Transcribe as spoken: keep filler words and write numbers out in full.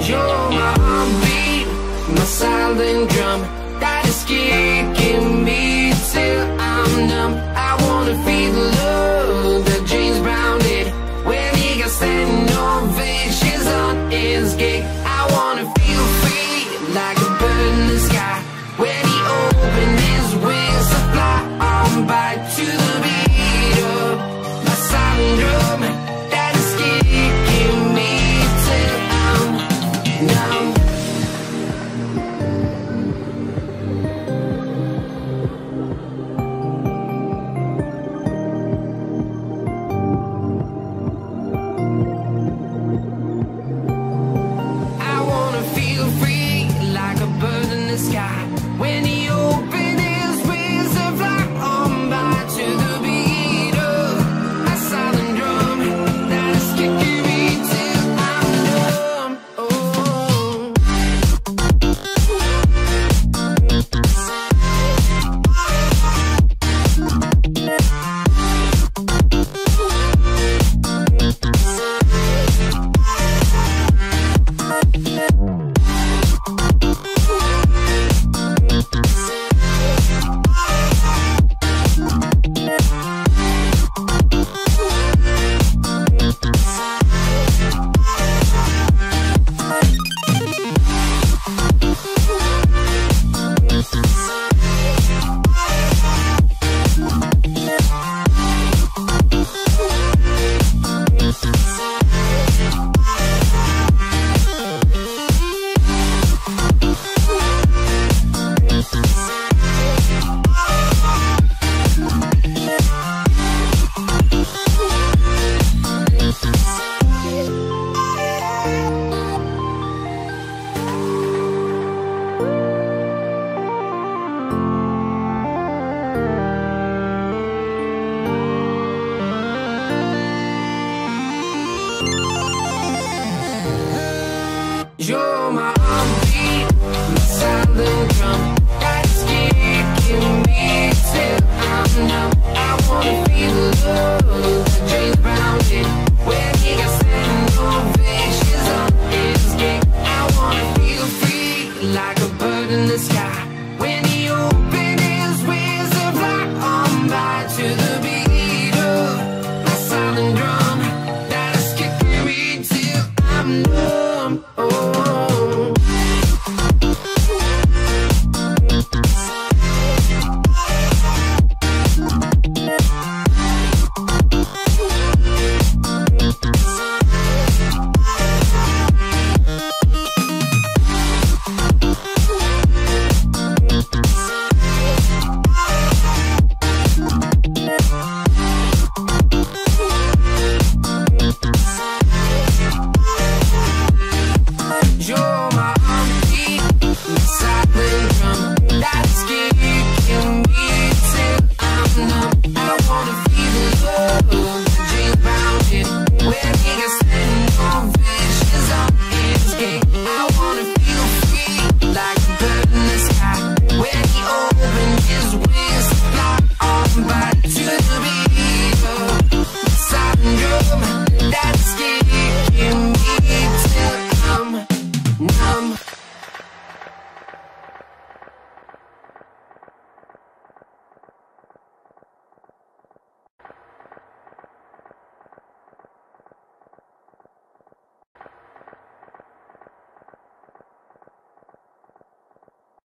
You're my heartbeat, my silent drum that is kicking me till I'm numb. I wanna feel the love that James Brown did when he got standing ovations on his gig. I wanna feel free like a bird in the sky when he opened his wings to fly on by to the beat of my silent drum that is kicking me till I'm numb. Sky when he opened his wings and fly on by to the beat of a silent drum that is kicking me till I'm numb. Oh. You're my